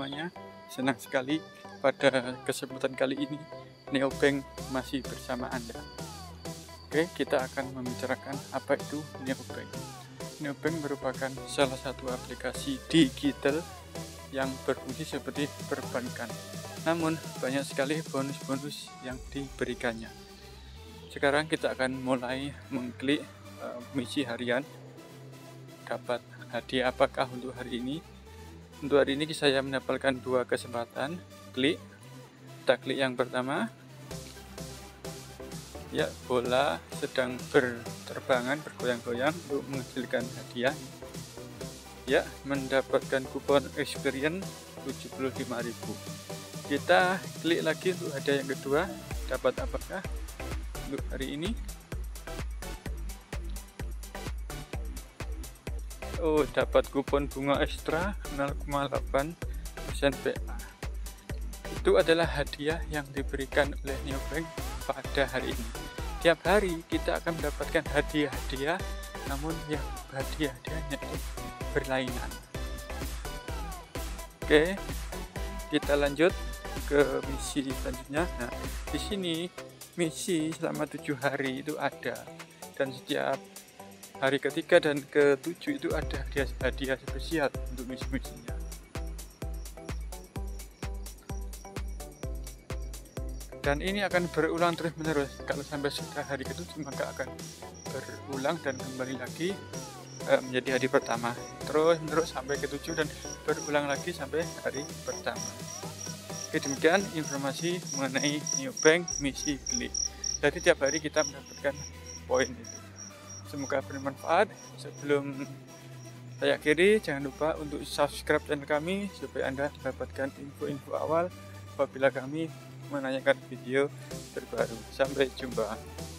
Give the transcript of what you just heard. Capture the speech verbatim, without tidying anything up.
semuanya. Senang sekali pada kesempatan kali ini Neobank masih bersama Anda. Oke, kita akan membicarakan apa itu Neobank. Neobank merupakan salah satu aplikasi digital yang berfungsi seperti perbankan. Namun banyak sekali bonus-bonus yang diberikannya. Sekarang kita akan mulai mengklik uh, misi harian. Dapat hadiah apakah untuk hari ini? Untuk hari ini saya mendapatkan dua kesempatan. Klik, kita klik yang pertama. Ya, bola sedang berterbangan, bergoyang-goyang untuk menghasilkan hadiah. Ya, mendapatkan kupon experience tujuh puluh lima ribu. Kita klik lagi untuk hadiah yang kedua. Dapat apakah untuk hari ini? Oh, dapat kupon bunga ekstra nol koma delapan persen P A. Itu adalah hadiah yang diberikan oleh Neobank pada hari ini. Tiap hari kita akan mendapatkan hadiah-hadiah, namun yang hadiah-hadiahnya itu berlainan. Oke, kita lanjut ke misi selanjutnya. Nah, di sini misi selama tujuh hari itu ada, dan setiap hari ketiga dan ketujuh itu ada hadiah-hadiah spesial untuk misi-misinya. Dan ini akan berulang terus menerus. Kalau sampai sudah hari ketujuh maka akan berulang dan kembali lagi eh, menjadi hari pertama. Terus menerus sampai ketujuh dan berulang lagi sampai hari pertama. Oke, demikian informasi mengenai Neobank misi klik. Jadi tiap hari kita mendapatkan poin itu. Semoga bermanfaat. Sebelum saya akhiri, jangan lupa untuk subscribe channel kami supaya Anda mendapatkan info-info awal apabila kami menanyakan video terbaru. Sampai jumpa.